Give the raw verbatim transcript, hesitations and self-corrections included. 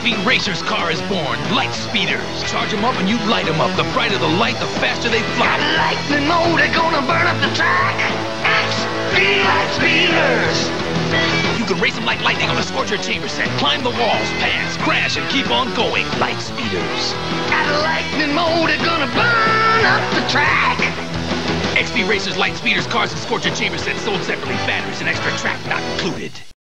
Speed Racer's car is born. Light speeders. Charge them up and you light them up. The brighter the light, the faster they fly. Got lightning mode, they're gonna burn up the track. X-Speed Light Speeders. You can race them like lightning on the Scorcher Chamber set. Climb the walls, pass, crash, and keep on going. Light speeders. Got lightning mode, they're gonna burn up the track. X P Racers Light Speeders cars and Scorcher Chamber sets sold separately. Batteries and extra track not included.